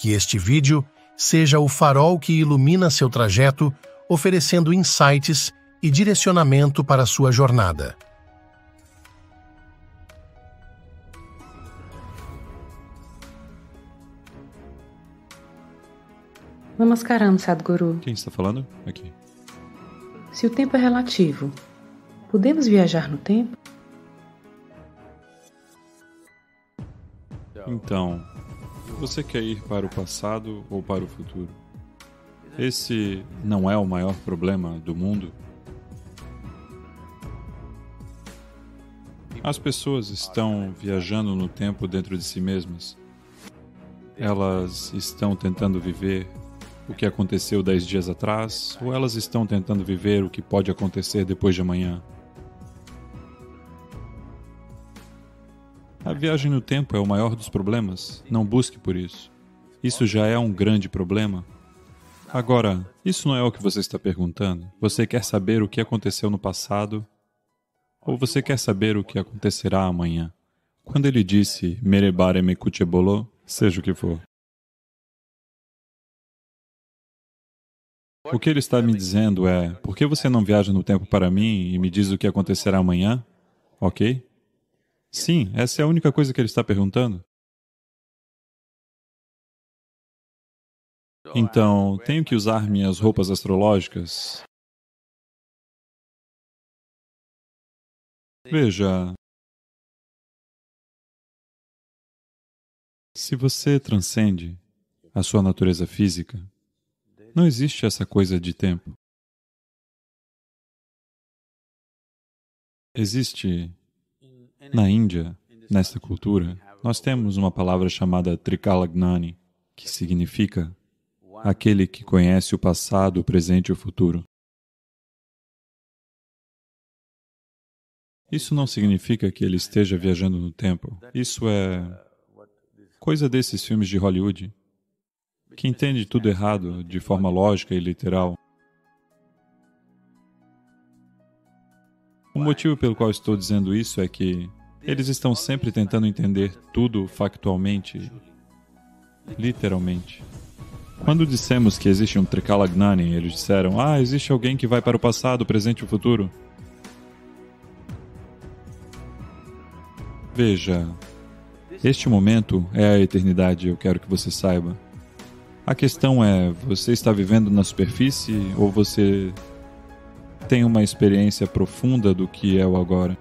Que este vídeo seja o farol que ilumina seu trajeto, oferecendo insights e direcionamento para sua jornada. Namaskaram, Sadhguru. Quem está falando? Aqui. Se o tempo é relativo, podemos viajar no tempo? Então, você quer ir para o passado ou para o futuro? Esse não é o maior problema do mundo? As pessoas estão viajando no tempo dentro de si mesmas. Elas estão tentando viver o que aconteceu 10 dias atrás, ou elas estão tentando viver o que pode acontecer depois de amanhã? A viagem no tempo é o maior dos problemas. Não busque por isso. Isso já é um grande problema. Agora, isso não é o que você está perguntando. Você quer saber o que aconteceu no passado, ou você quer saber o que acontecerá amanhã? Quando ele disse, Mere bare me kuche bolo, seja o que for. O que ele está me dizendo é, por que você não viaja no tempo para mim e me diz o que acontecerá amanhã? Ok? Sim, essa é a única coisa que ele está perguntando. Então, tenho que usar minhas roupas astrológicas? Veja, se você transcende a sua natureza física, não existe essa coisa de tempo. Existe, na Índia, nesta cultura, nós temos uma palavra chamada Trikalagnani, que significa aquele que conhece o passado, o presente e o futuro. Isso não significa que ele esteja viajando no tempo. Isso é coisa desses filmes de Hollywood, que entende tudo errado de forma lógica e literal. O motivo pelo qual estou dizendo isso é que eles estão sempre tentando entender tudo factualmente, literalmente. Quando dissemos que existe um Trikalagnani, eles disseram, existe alguém que vai para o passado, o presente e o futuro. Veja, este momento é a eternidade, eu quero que você saiba. A questão é, você está vivendo na superfície ou você tem uma experiência profunda do que é o agora?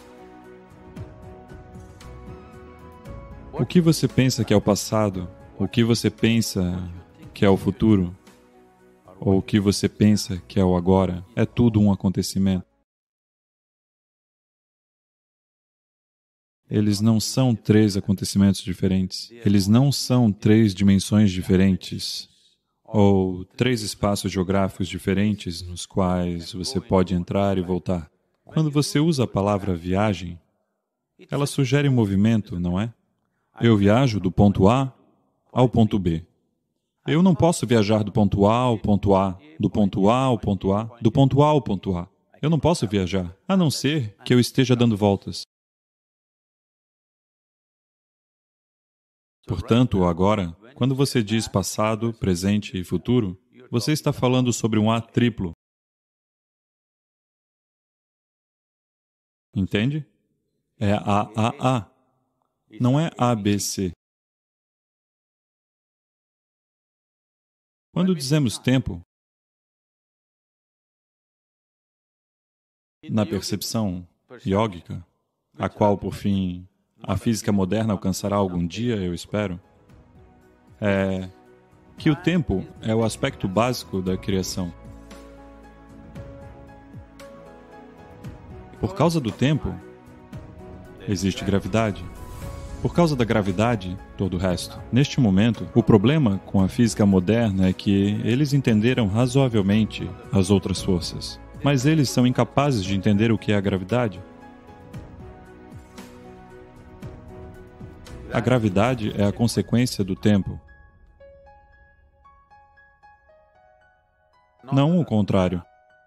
O que você pensa que é o passado? O que você pensa que é o futuro? Ou o que você pensa que é o agora? É tudo um acontecimento. Eles não são 3 acontecimentos diferentes. Eles não são 3 dimensões diferentes, ou 3 espaços geográficos diferentes nos quais você pode entrar e voltar. Quando você usa a palavra viagem, ela sugere movimento, não é? Eu viajo do ponto A ao ponto B. Eu não posso viajar do ponto A ao ponto A, do ponto A ao ponto A, do ponto A ao ponto A. Eu não posso viajar, a não ser que eu esteja dando voltas. Portanto, agora, quando você diz passado, presente e futuro, você está falando sobre um A triplo. Entende? É A. Não é ABC. Quando dizemos tempo, na percepção yógica, a qual, por fim, a física moderna alcançará algum dia, eu espero, é que o tempo é o aspecto básico da criação. Por causa do tempo, existe gravidade. Por causa da gravidade, todo o resto. Neste momento, o problema com a física moderna é que eles entenderam razoavelmente as outras forças, mas eles são incapazes de entender o que é a gravidade. A gravidade é a consequência do tempo. Não o contrário.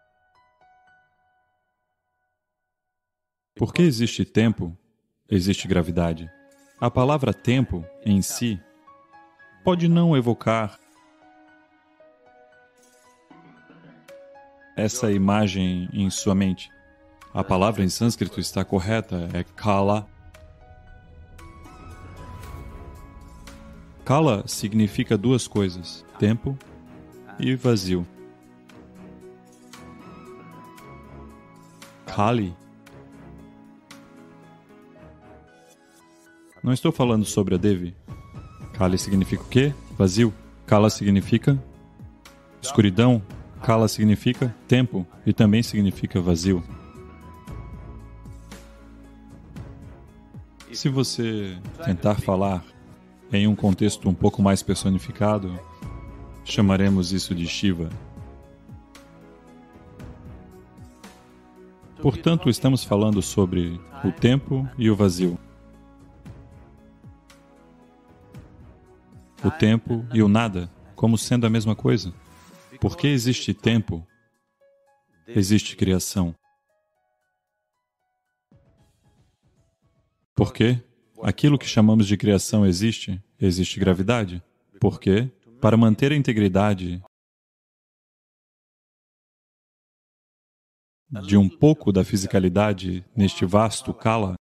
Porque existe tempo, existe gravidade. A palavra tempo, em si, pode não evocar essa imagem em sua mente. A palavra em sânscrito está correta, é kala. Kala significa duas coisas, tempo e vazio. Kali. Não estou falando sobre a Devi. Kali significa o quê? Vazio. Kala significa escuridão. Kala significa tempo e também significa vazio. Se você tentar falar em um contexto um pouco mais personificado, chamaremos isso de Shiva. Portanto, estamos falando sobre o tempo e o vazio. O tempo e o nada, como sendo a mesma coisa. Porque existe tempo, existe criação. Porque aquilo que chamamos de criação existe, existe gravidade. Porque, para manter a integridade de um pouco da fisicalidade neste vasto kala,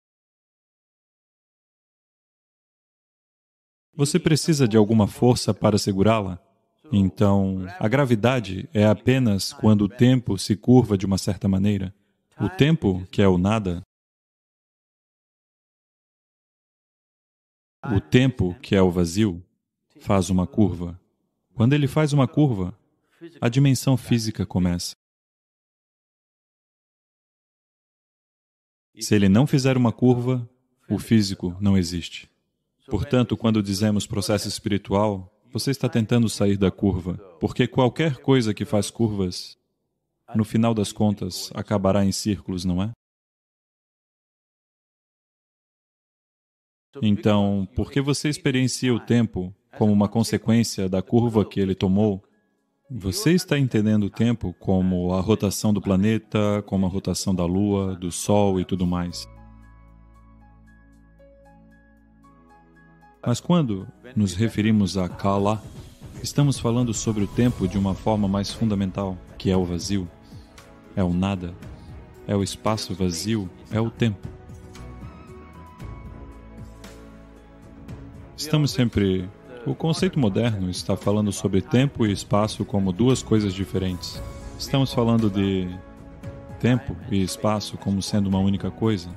você precisa de alguma força para segurá-la. Então, a gravidade é apenas quando o tempo se curva de uma certa maneira. O tempo, que é o nada, o tempo, que é o vazio, faz uma curva. Quando ele faz uma curva, a dimensão física começa. Se ele não fizer uma curva, o físico não existe. Portanto, quando dizemos processo espiritual, você está tentando sair da curva, porque qualquer coisa que faz curvas, no final das contas, acabará em círculos, não é? Então, porque você experiencia o tempo como uma consequência da curva que ele tomou, você está entendendo o tempo como a rotação do planeta, como a rotação da Lua, do Sol e tudo mais. Mas quando nos referimos a Kala, estamos falando sobre o tempo de uma forma mais fundamental, que é o vazio, é o nada, é o espaço vazio, é o tempo. Estamos sempre... O conceito moderno está falando sobre tempo e espaço como duas coisas diferentes. Estamos falando de tempo e espaço como sendo uma única coisa.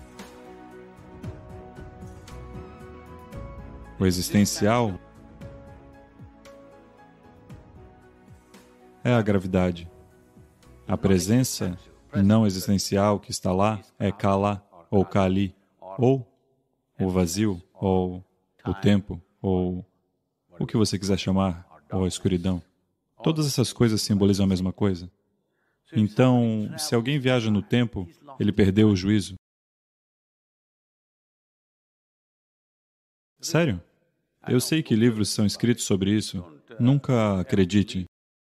O existencial é a gravidade. A presença não existencial que está lá é Kala, ou Kali, ou o vazio, ou o tempo, ou o que você quiser chamar, ou a escuridão. Todas essas coisas simbolizam a mesma coisa. Então, se alguém viaja no tempo, ele perdeu o juízo. Sério? Eu sei que livros são escritos sobre isso. Nunca acredite.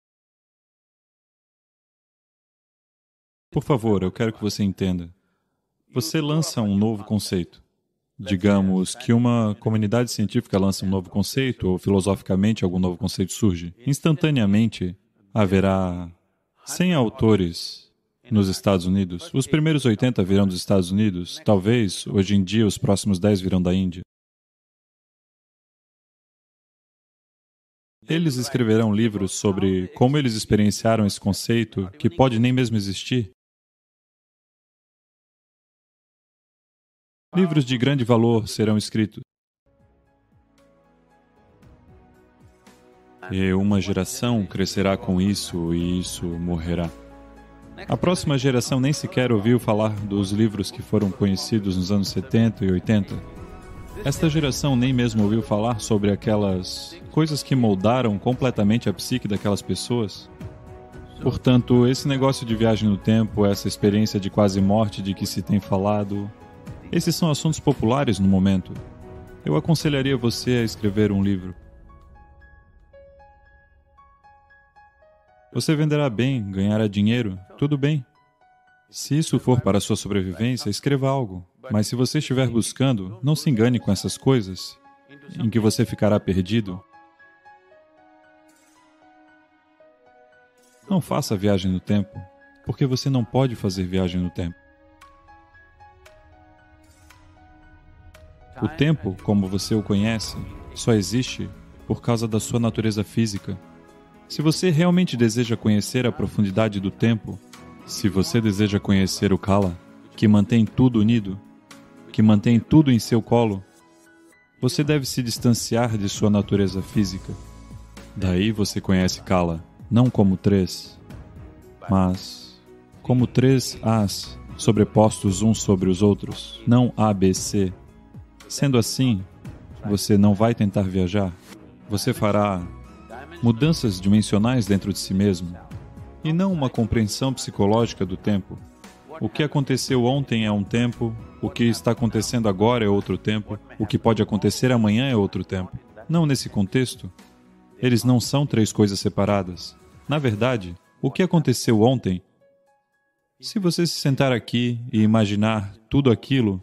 Por favor, eu quero que você entenda. Você lança um novo conceito. Digamos que uma comunidade científica lança um novo conceito, ou filosoficamente algum novo conceito surge. Instantaneamente, haverá 100 autores nos Estados Unidos. Os primeiros 80 virão dos Estados Unidos. Talvez, hoje em dia, os próximos 10 virão da Índia. Eles escreverão livros sobre como eles experienciaram esse conceito, que pode nem mesmo existir. Livros de grande valor serão escritos. E uma geração crescerá com isso e isso morrerá. A próxima geração nem sequer ouviu falar dos livros que foram conhecidos nos anos 70 e 80. Esta geração nem mesmo ouviu falar sobre aquelas coisas que moldaram completamente a psique daquelas pessoas. Portanto, esse negócio de viagem no tempo, essa experiência de quase morte de que se tem falado, esses são assuntos populares no momento. Eu aconselharia você a escrever um livro. Você venderá bem, ganhará dinheiro, tudo bem. Se isso for para a sua sobrevivência, escreva algo. Mas se você estiver buscando, não se engane com essas coisas, em que você ficará perdido. Não faça viagem no tempo, porque você não pode fazer viagem no tempo. O tempo, como você o conhece, só existe por causa da sua natureza física. Se você realmente deseja conhecer a profundidade do tempo, se você deseja conhecer o Kala, que mantém tudo unido, que mantém tudo em seu colo, você deve se distanciar de sua natureza física. Daí você conhece Kala, não como três, mas como três As sobrepostos uns sobre os outros, não A, B, C. Sendo assim, você não vai tentar viajar. Você fará mudanças dimensionais dentro de si mesmo, e não uma compreensão psicológica do tempo. O que aconteceu ontem é um tempo, o que está acontecendo agora é outro tempo, o que pode acontecer amanhã é outro tempo. Não nesse contexto. Eles não são três coisas separadas. Na verdade, o que aconteceu ontem, se você se sentar aqui e imaginar tudo aquilo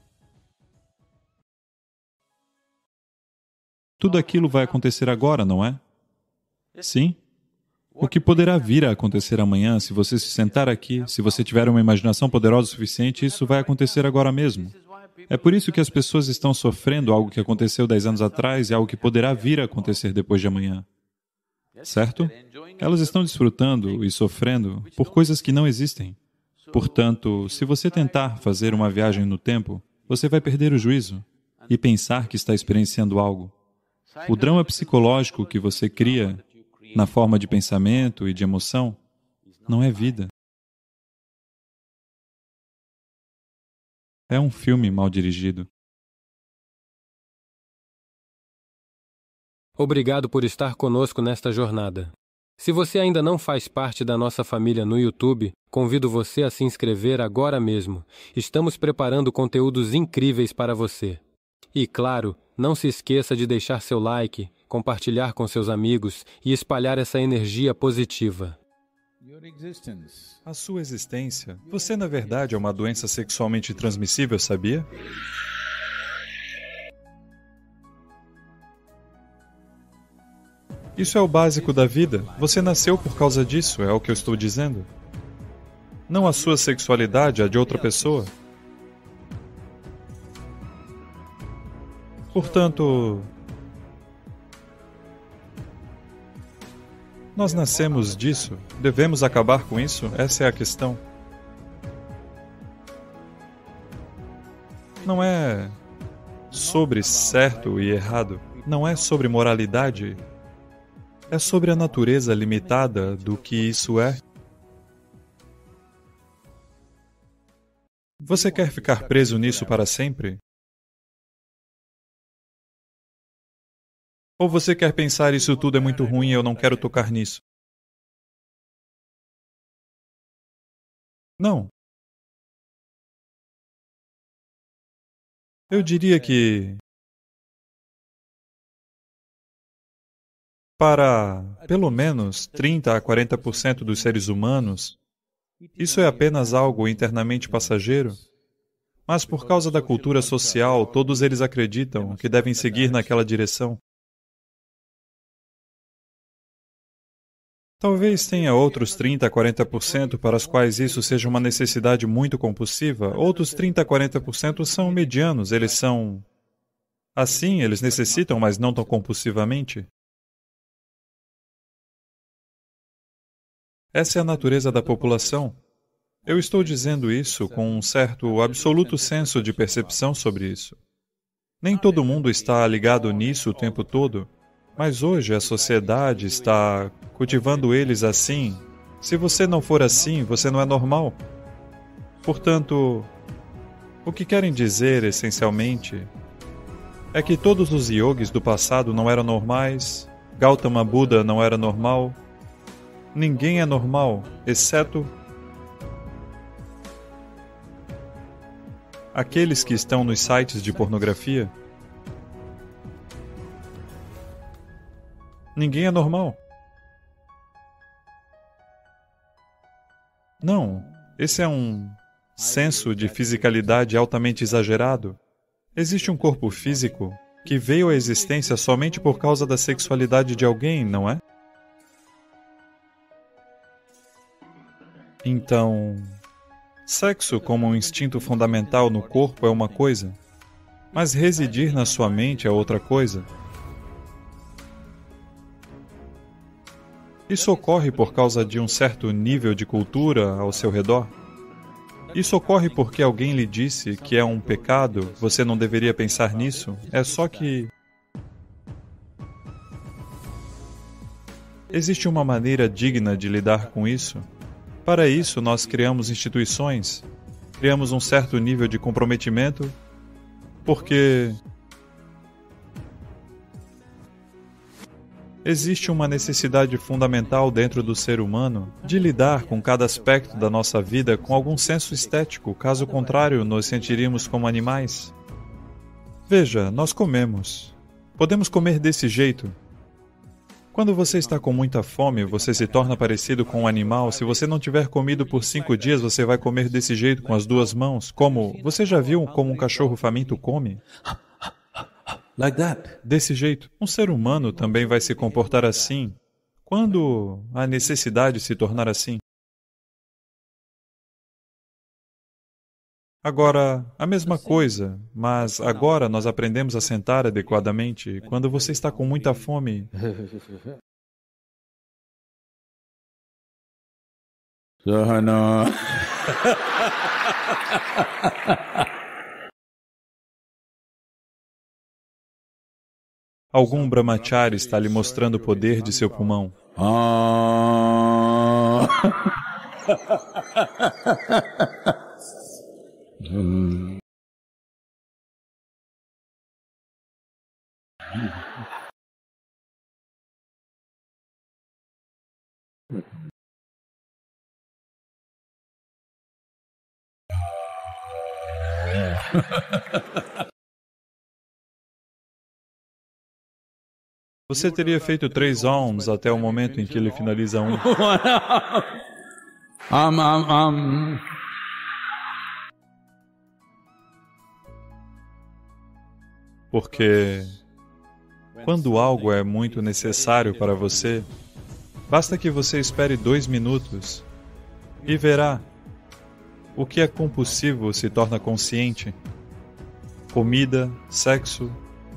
vai acontecer agora, não é? Sim? O que poderá vir a acontecer amanhã, se você se sentar aqui, se você tiver uma imaginação poderosa o suficiente, isso vai acontecer agora mesmo. É por isso que as pessoas estão sofrendo algo que aconteceu 10 anos atrás e algo que poderá vir a acontecer depois de amanhã. Certo? Elas estão desfrutando e sofrendo por coisas que não existem. Portanto, se você tentar fazer uma viagem no tempo, você vai perder o juízo e pensar que está experienciando algo. O drama psicológico que você cria na forma de pensamento e de emoção não é vida. É um filme mal dirigido. Obrigado por estar conosco nesta jornada. Se você ainda não faz parte da nossa família no YouTube, convido você a se inscrever agora mesmo. Estamos preparando conteúdos incríveis para você. E, claro, não se esqueça de deixar seu like, compartilhar com seus amigos e espalhar essa energia positiva. A sua existência. Você, na verdade, é uma doença sexualmente transmissível, sabia? Isso é o básico da vida. Você nasceu por causa disso, é o que eu estou dizendo. Não a sua sexualidade, a de outra pessoa. Portanto, nós nascemos disso. Devemos acabar com isso? Essa é a questão. Não é sobre certo e errado. Não é sobre moralidade. É sobre a natureza limitada do que isso é. Você quer ficar preso nisso para sempre? Ou você quer pensar isso tudo é muito ruim e eu não quero tocar nisso? Não. Eu diria que para pelo menos 30 a 40% dos seres humanos, isso é apenas algo internamente passageiro. Mas por causa da cultura social, todos eles acreditam que devem seguir naquela direção. Talvez tenha outros 30 a 40% para os quais isso seja uma necessidade muito compulsiva. Outros 30 a 40% são medianos, eles são assim, eles necessitam, mas não tão compulsivamente. Essa é a natureza da população. Eu estou dizendo isso com um certo absoluto senso de percepção sobre isso. Nem todo mundo está ligado nisso o tempo todo. Mas hoje a sociedade está cultivando eles assim. Se você não for assim, você não é normal. Portanto, o que querem dizer, essencialmente, é que todos os yogis do passado não eram normais, Gautama Buda não era normal, ninguém é normal, exceto aqueles que estão nos sites de pornografia. Ninguém é normal. Não, esse é um senso de fisicalidade altamente exagerado. Existe um corpo físico que veio à existência somente por causa da sexualidade de alguém, não é? Então, sexo como um instinto fundamental no corpo é uma coisa, mas residir na sua mente é outra coisa. Isso ocorre por causa de um certo nível de cultura ao seu redor? Isso ocorre porque alguém lhe disse que é um pecado, você não deveria pensar nisso? É só que existe uma maneira digna de lidar com isso? Para isso, nós criamos instituições, criamos um certo nível de comprometimento, porque existe uma necessidade fundamental dentro do ser humano de lidar com cada aspecto da nossa vida com algum senso estético, caso contrário, nos sentiríamos como animais. Veja, nós comemos. Podemos comer desse jeito. Quando você está com muita fome, você se torna parecido com um animal. Se você não tiver comido por 5 dias, você vai comer desse jeito com as 2 mãos. Como? Você já viu como um cachorro faminto come? Like that. Desse jeito. Um ser humano também vai se comportar assim quando a necessidade se tornar assim. Agora, a mesma coisa, mas agora nós aprendemos a sentar adequadamente. Quando você está com muita fome, Sahana. algum brahmachari está lhe mostrando o poder de seu pulmão. Você teria feito 3 Ohms até o momento em que ele finaliza um. Porque quando algo é muito necessário para você, basta que você espere 2 minutos e verá. O que é compulsivo se torna consciente. Comida, sexo,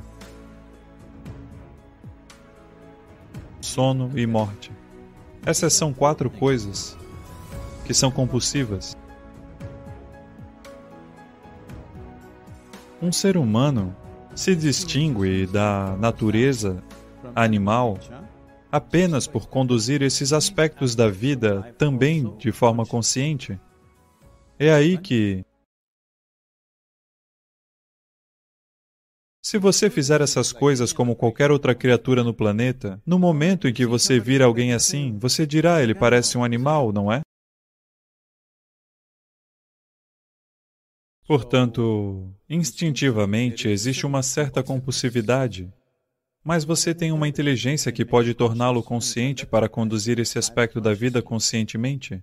sono e morte. Essas são 4 coisas que são compulsivas. Um ser humano se distingue da natureza animal apenas por conduzir esses aspectos da vida também de forma consciente. É aí que, se você fizer essas coisas como qualquer outra criatura no planeta, no momento em que você vir alguém assim, você dirá, ele parece um animal, não é? Portanto, instintivamente existe uma certa compulsividade, mas você tem uma inteligência que pode torná-lo consciente para conduzir esse aspecto da vida conscientemente.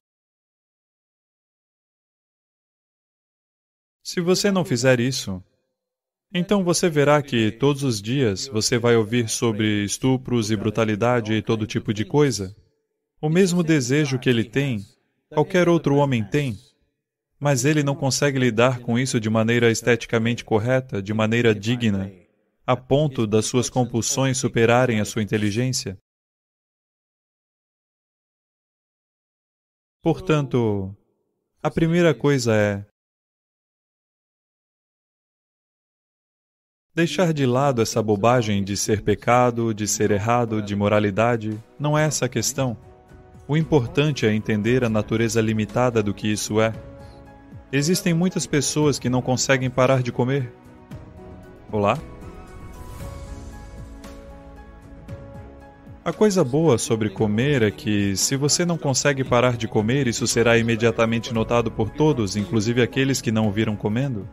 Se você não fizer isso, então você verá que todos os dias você vai ouvir sobre estupros e brutalidade e todo tipo de coisa. O mesmo desejo que ele tem, qualquer outro homem tem, mas ele não consegue lidar com isso de maneira esteticamente correta, de maneira digna, a ponto das suas compulsões superarem a sua inteligência. Portanto, a primeira coisa é deixar de lado essa bobagem de ser pecado, de ser errado, de moralidade. Não é essa a questão. O importante é entender a natureza limitada do que isso é. Existem muitas pessoas que não conseguem parar de comer. Olá? A coisa boa sobre comer é que, se você não consegue parar de comer, isso será imediatamente notado por todos, inclusive aqueles que não o viram comendo.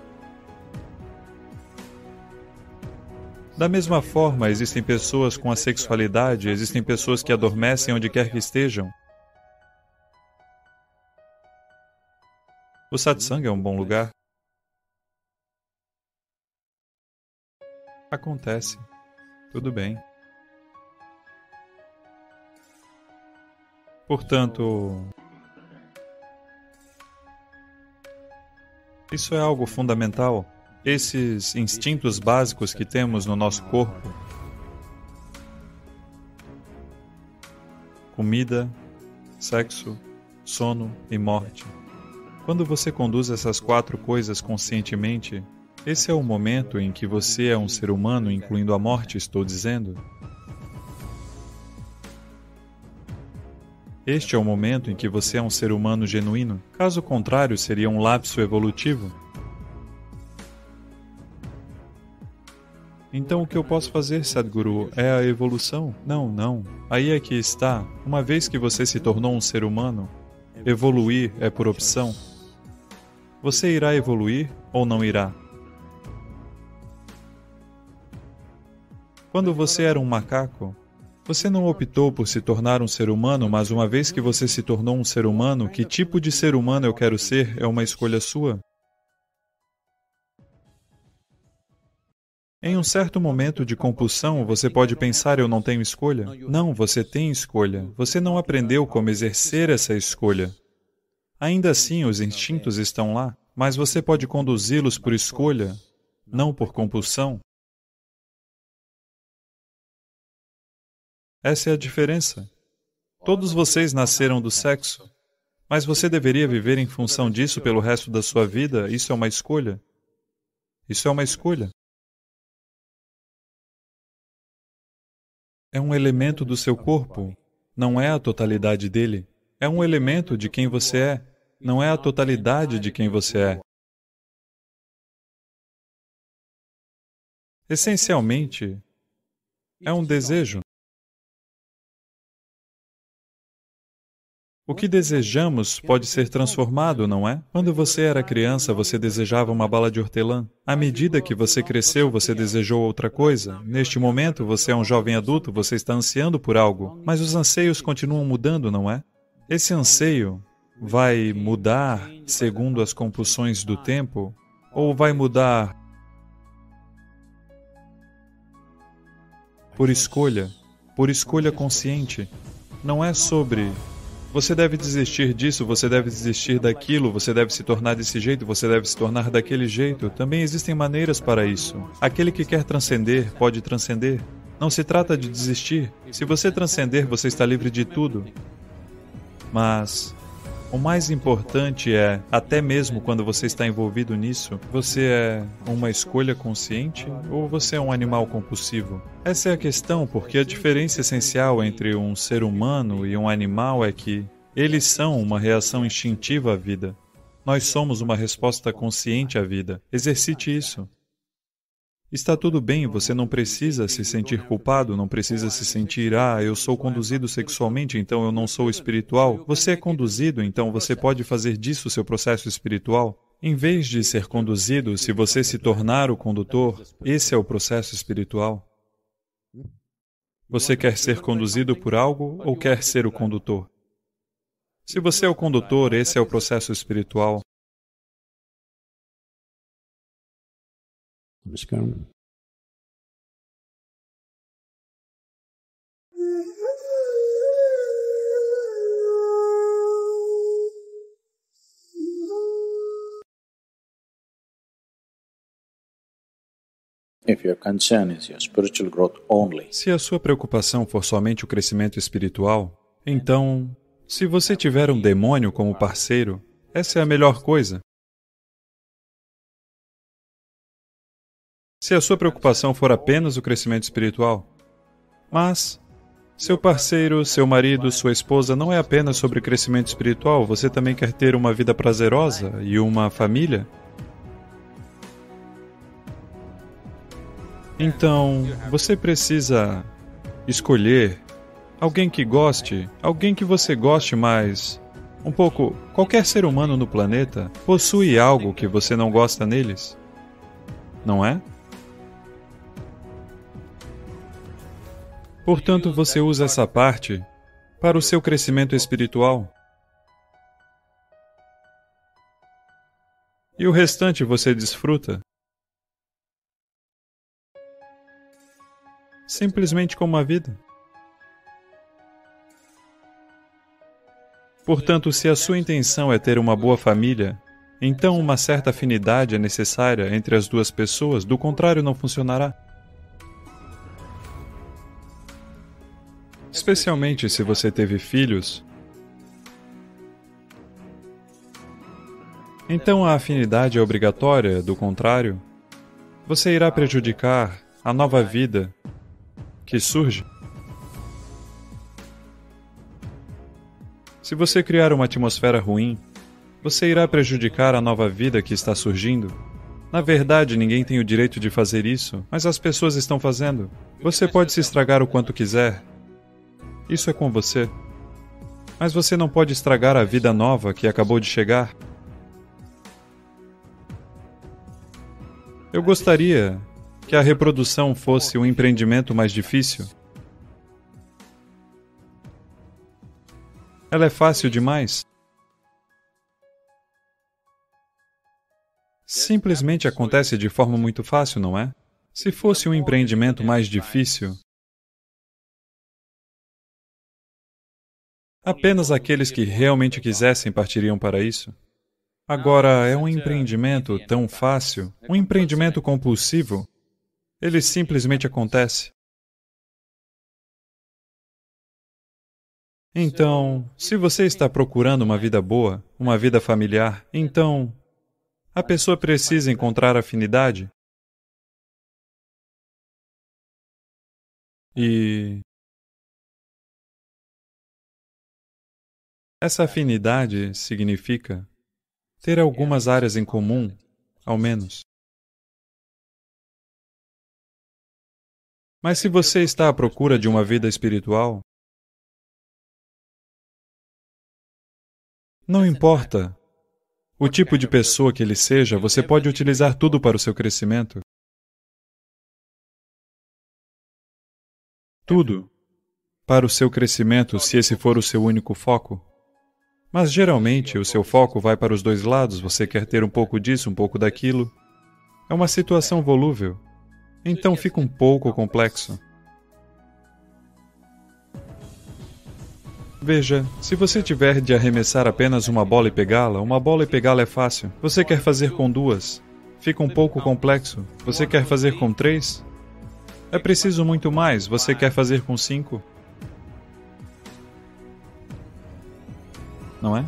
Da mesma forma, existem pessoas com a sexualidade, existem pessoas que adormecem onde quer que estejam. O satsang é um bom lugar. Acontece. Tudo bem. Portanto, Isso é algo fundamental. Esses instintos básicos que temos no nosso corpo. Comida, sexo, sono e morte. Quando você conduz essas 4 coisas conscientemente, esse é o momento em que você é um ser humano, incluindo a morte, estou dizendo. Este é o momento em que você é um ser humano genuíno. Caso contrário, seria um lapso evolutivo. Então o que eu posso fazer, Sadhguru, é a evolução? Não. Aí é que está. Uma vez que você se tornou um ser humano, evoluir é por opção. Você irá evoluir ou não irá? Quando você era um macaco, você não optou por se tornar um ser humano, mas uma vez que você se tornou um ser humano, que tipo de ser humano eu quero ser é uma escolha sua. Em um certo momento de compulsão, você pode pensar, eu não tenho escolha. Não, você tem escolha. Você não aprendeu como exercer essa escolha. Ainda assim, os instintos estão lá, mas você pode conduzi-los por escolha, não por compulsão. Essa é a diferença. Todos vocês nasceram do sexo, mas você deveria viver em função disso pelo resto da sua vida. Isso é uma escolha. Isso é uma escolha. É um elemento do seu corpo, não é a totalidade dele. É um elemento de quem você é, não é a totalidade de quem você é. Essencialmente, é um desejo. O que desejamos pode ser transformado, não é? Quando você era criança, você desejava uma bala de hortelã. À medida que você cresceu, você desejou outra coisa. Neste momento, você é um jovem adulto, você está ansiando por algo, mas os anseios continuam mudando, não é? Esse anseio vai mudar segundo as compulsões do tempo? Ou vai mudar por escolha consciente? Não é sobre... Você deve desistir disso, você deve desistir daquilo, você deve se tornar desse jeito, você deve se tornar daquele jeito. Também existem maneiras para isso. Aquele que quer transcender, pode transcender. Não se trata de desistir. Se você transcender, você está livre de tudo. Mas o mais importante é, até mesmo quando você está envolvido nisso, você é uma escolha consciente ou você é um animal compulsivo? Essa é a questão, porque a diferença essencial entre um ser humano e um animal é que eles são uma reação instintiva à vida. Nós somos uma resposta consciente à vida. Exercite isso. Está tudo bem, você não precisa se sentir culpado, não precisa se sentir, eu sou conduzido sexualmente, então eu não sou espiritual. Você é conduzido, então você pode fazer disso seu processo espiritual. Em vez de ser conduzido, se você se tornar o condutor, esse é o processo espiritual. Você quer ser conduzido por algo ou quer ser o condutor? Se você é o condutor, esse é o processo espiritual. If your concern is your spiritual growth only, se a sua preocupação for somente o crescimento espiritual, então, se você tiver um demônio como parceiro, essa é a melhor coisa. Se a sua preocupação for apenas o crescimento espiritual, mas seu parceiro, seu marido, sua esposa não é apenas sobre crescimento espiritual, você também quer ter uma vida prazerosa e uma família? Então, você precisa escolher alguém que goste, alguém que você goste mais. Um pouco, qualquer ser humano no planeta possui algo que você não gosta neles, não é? Portanto, você usa essa parte para o seu crescimento espiritual. E o restante você desfruta. Simplesmente como a vida. Portanto, se a sua intenção é ter uma boa família, Então uma certa afinidade é necessária entre as duas pessoas, do contrário não funcionará. Especialmente se você teve filhos. Então a afinidade é obrigatória, do contrário, você irá prejudicar a nova vida que surge. Se você criar uma atmosfera ruim, você irá prejudicar a nova vida que está surgindo. Na verdade, ninguém tem o direito de fazer isso, mas as pessoas estão fazendo. Você pode se estragar o quanto quiser. Isso é com você. Mas você não pode estragar a vida nova que acabou de chegar. Eu gostaria que a reprodução fosse um empreendimento mais difícil. Ela é fácil demais. Simplesmente acontece de forma muito fácil, não é? Se fosse um empreendimento mais difícil, apenas aqueles que realmente quisessem partiriam para isso. Agora, é um empreendimento tão fácil, um empreendimento compulsivo. Ele simplesmente acontece. Então, se você está procurando uma vida boa, uma vida familiar, então a pessoa precisa encontrar afinidade. E essa afinidade significa ter algumas áreas em comum, ao menos. Mas se você está à procura de uma vida espiritual, não importa o tipo de pessoa que ele seja, você pode utilizar tudo para o seu crescimento. Tudo para o seu crescimento, se esse for o seu único foco. Mas geralmente o seu foco vai para os dois lados, você quer ter um pouco disso, um pouco daquilo. É uma situação volúvel. Então fica um pouco complexo. Veja, se você tiver de arremessar apenas uma bola e pegá-la é fácil. Você quer fazer com duas? Fica um pouco complexo. Você quer fazer com 3? É preciso muito mais. Você quer fazer com 5? Não é?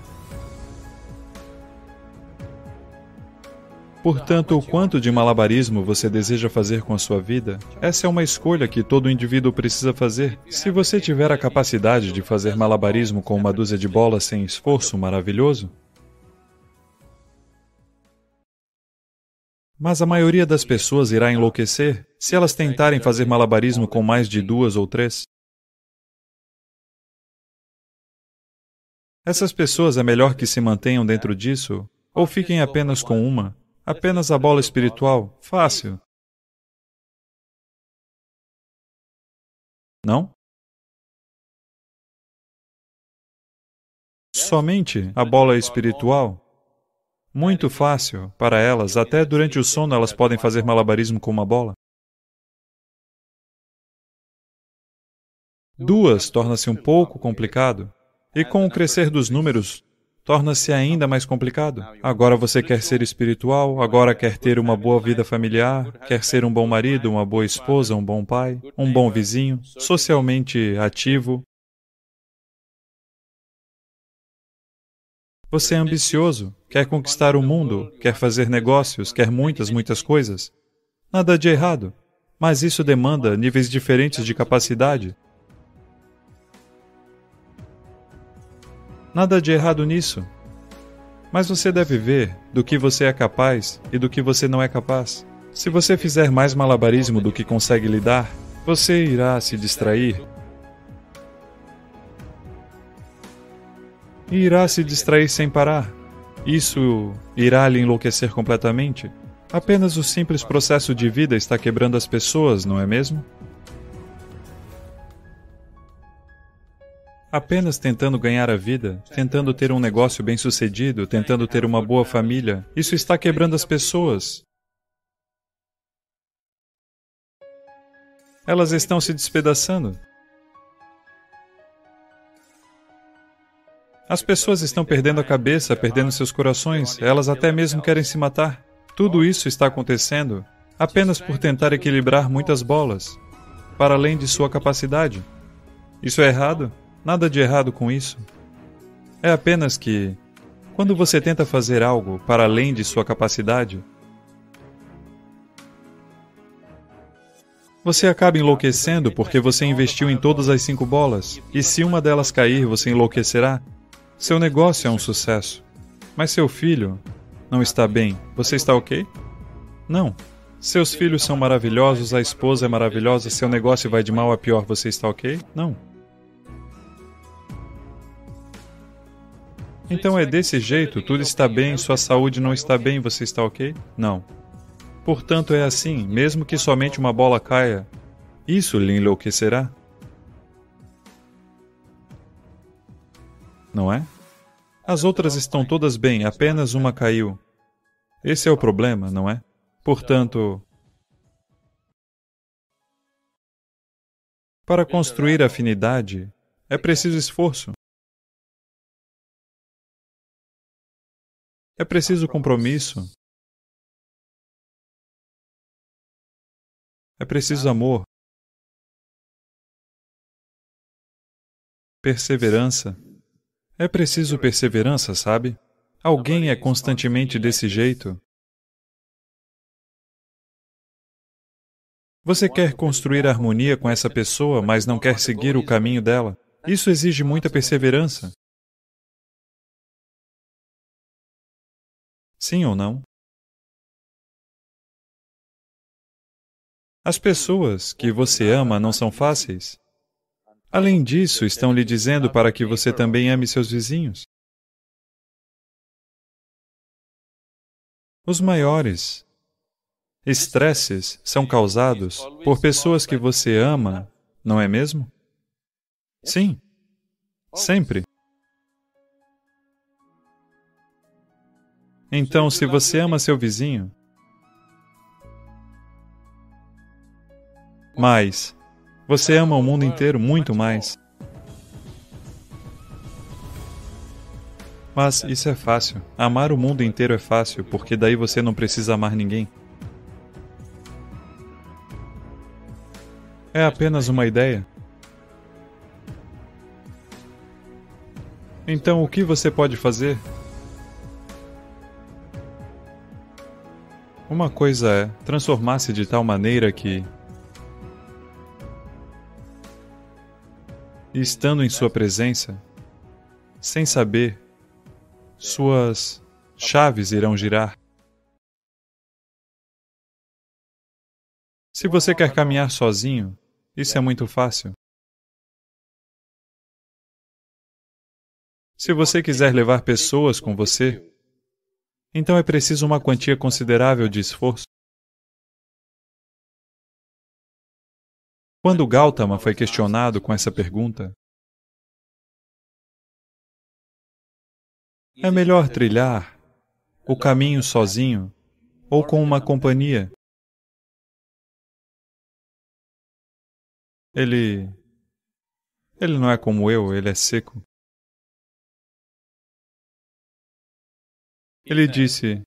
Portanto, o quanto de malabarismo você deseja fazer com a sua vida, essa é uma escolha que todo indivíduo precisa fazer. Se você tiver a capacidade de fazer malabarismo com uma dúzia de bolas sem esforço, maravilhoso. Mas a maioria das pessoas irá enlouquecer se elas tentarem fazer malabarismo com mais de 2 ou 3. Essas pessoas é melhor que se mantenham dentro disso ou fiquem apenas com uma. Apenas a bola espiritual. Fácil. Não? Somente a bola espiritual? Muito fácil para elas. Até durante o sono elas podem fazer malabarismo com uma bola. 2 torna-se um pouco complicado. E com o crescer dos números, torna-se ainda mais complicado. Agora você quer ser espiritual, agora quer ter uma boa vida familiar, quer ser um bom marido, uma boa esposa, um bom pai, um bom vizinho, socialmente ativo. Você é ambicioso, quer conquistar o mundo, quer fazer negócios, quer muitas coisas. Nada de errado, mas isso demanda níveis diferentes de capacidade. Nada de errado nisso. Mas você deve ver do que você é capaz e do que você não é capaz. Se você fizer mais malabarismo do que consegue lidar, você irá se distrair. E irá se distrair sem parar. Isso irá lhe enlouquecer completamente. Apenas o simples processo de vida está quebrando as pessoas, não é mesmo? Apenas tentando ganhar a vida, tentando ter um negócio bem-sucedido, tentando ter uma boa família, isso está quebrando as pessoas. Elas estão se despedaçando. As pessoas estão perdendo a cabeça, perdendo seus corações, elas até mesmo querem se matar. Tudo isso está acontecendo apenas por tentar equilibrar muitas bolas, para além de sua capacidade. Isso é errado? Nada de errado com isso. É apenas que, quando você tenta fazer algo para além de sua capacidade, você acaba enlouquecendo porque você investiu em todas as 5 bolas, e se uma delas cair, você enlouquecerá. Seu negócio é um sucesso, mas seu filho não está bem. Você está ok? Não. Seus filhos são maravilhosos, a esposa é maravilhosa, seu negócio vai de mal a pior, você está ok? Não. Então é desse jeito, tudo está bem, sua saúde não está bem, você está ok? Não. Portanto, é assim, mesmo que somente uma bola caia, isso lhe enlouquecerá. Não é? As outras estão todas bem, apenas uma caiu. Esse é o problema, não é? Portanto, para construir afinidade, é preciso esforço. É preciso compromisso. É preciso amor. Perseverança. É preciso perseverança, sabe? Alguém é constantemente desse jeito. Você quer construir harmonia com essa pessoa, mas não quer seguir o caminho dela. Isso exige muita perseverança. Sim ou não? As pessoas que você ama não são fáceis. Além disso, estão lhe dizendo para que você também ame seus vizinhos. Os maiores estresses são causados por pessoas que você ama, não é mesmo? Sim, sempre. Então, se você ama seu vizinho, mas você ama o mundo inteiro muito mais. Mas isso é fácil. Amar o mundo inteiro é fácil, porque daí você não precisa amar ninguém. É apenas uma ideia. Então, o que você pode fazer? Uma coisa é transformar-se de tal maneira que, estando em sua presença, sem saber, suas chaves irão girar. Se você quer caminhar sozinho, isso é muito fácil. Se você quiser levar pessoas com você, então é preciso uma quantia considerável de esforço. Quando Gautama foi questionado com essa pergunta, é melhor trilhar o caminho sozinho ou com uma companhia? Ele não é como eu, ele é seco. Ele disse,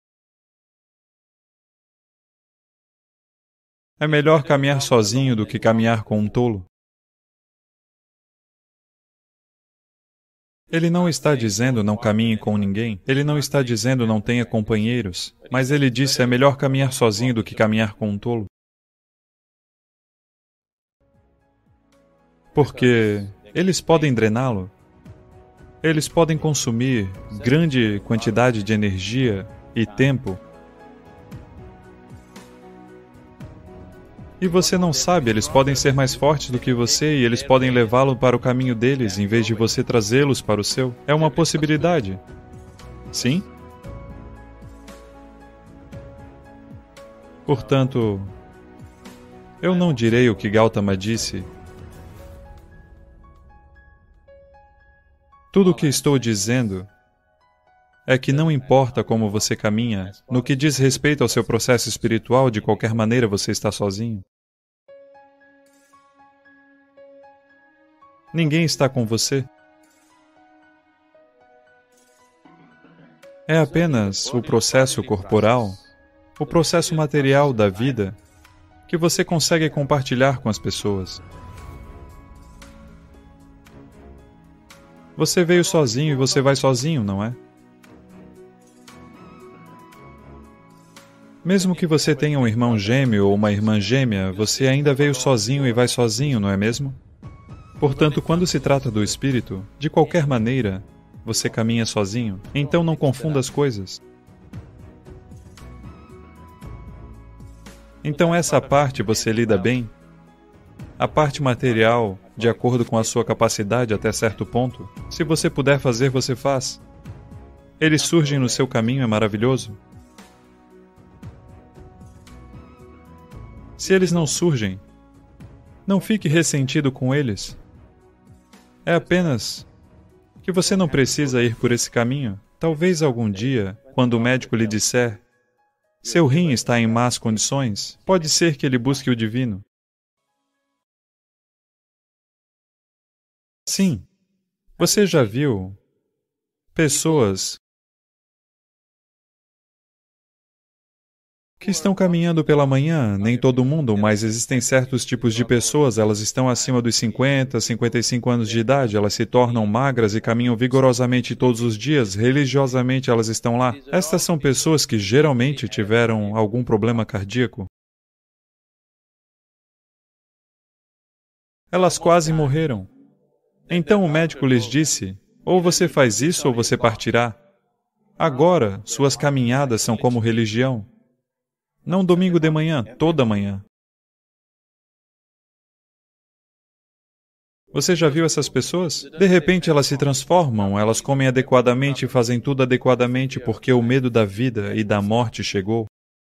é melhor caminhar sozinho do que caminhar com um tolo. Ele não está dizendo não caminhe com ninguém, ele não está dizendo não tenha companheiros, mas ele disse é melhor caminhar sozinho do que caminhar com um tolo. Porque eles podem drená-lo, eles podem consumir grande quantidade de energia e tempo. E você não sabe, eles podem ser mais fortes do que você e eles podem levá-lo para o caminho deles em vez de você trazê-los para o seu. É uma possibilidade. Sim? Portanto, eu não direi o que Gautama disse. Tudo o que estou dizendo é que não importa como você caminha, no que diz respeito ao seu processo espiritual, de qualquer maneira você está sozinho. Ninguém está com você. é apenas o processo corporal, o processo material da vida que você consegue compartilhar com as pessoas. Você veio sozinho e você vai sozinho, não é? Mesmo que você tenha um irmão gêmeo ou uma irmã gêmea, você ainda veio sozinho e vai sozinho, não é mesmo? Portanto, quando se trata do espírito, de qualquer maneira, você caminha sozinho. Então não confunda as coisas. Então essa parte você lida bem? A parte material, de acordo com a sua capacidade até certo ponto, se você puder fazer, você faz. Eles surgem no seu caminho, é maravilhoso. Se eles não surgem, não fique ressentido com eles. É apenas que você não precisa ir por esse caminho. Talvez algum dia, quando o médico lhe disser, seu rim está em más condições, pode ser que ele busque o divino. Sim, você já viu pessoas que estão caminhando pela manhã, nem todo mundo, mas existem certos tipos de pessoas, elas estão acima dos 50, 55 anos de idade, elas se tornam magras e caminham vigorosamente todos os dias, religiosamente elas estão lá. Estas são pessoas que geralmente tiveram algum problema cardíaco. Elas quase morreram. Então o médico lhes disse, ou você faz isso ou você partirá. Agora, suas caminhadas são como religião. Não domingo de manhã, toda manhã. Você já viu essas pessoas? De repente elas se transformam, elas comem adequadamente e fazem tudo adequadamente porque o medo da vida e da morte chegou.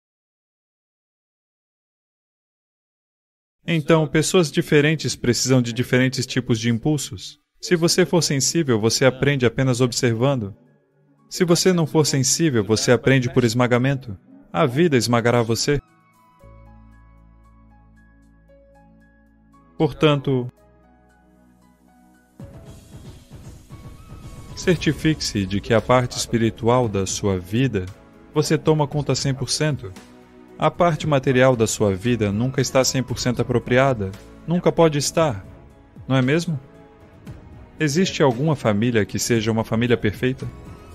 Então, pessoas diferentes precisam de diferentes tipos de impulsos. Se você for sensível, você aprende apenas observando. Se você não for sensível, você aprende por esmagamento. A vida esmagará você. Portanto, certifique-se de que a parte espiritual da sua vida você toma conta 100%. A parte material da sua vida nunca está 100% apropriada. Nunca pode estar. Não é mesmo? Existe alguma família que seja uma família perfeita?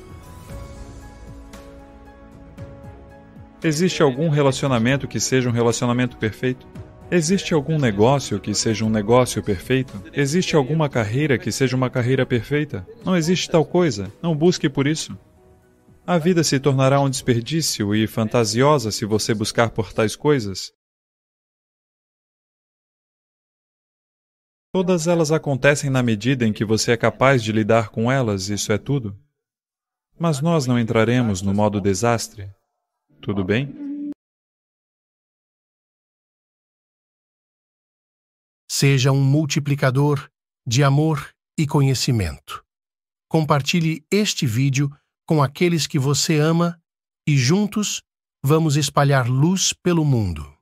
Existe algum relacionamento que seja um relacionamento perfeito? Existe algum negócio que seja um negócio perfeito? Existe alguma carreira que seja uma carreira perfeita? Não existe tal coisa. Não busque por isso. A vida se tornará um desperdício e fantasiosa se você buscar por tais coisas. Todas elas acontecem na medida em que você é capaz de lidar com elas, isso é tudo. Mas nós não entraremos no modo desastre. Tudo bem? Seja um multiplicador de amor e conhecimento. Compartilhe este vídeo com aqueles que você ama e juntos vamos espalhar luz pelo mundo.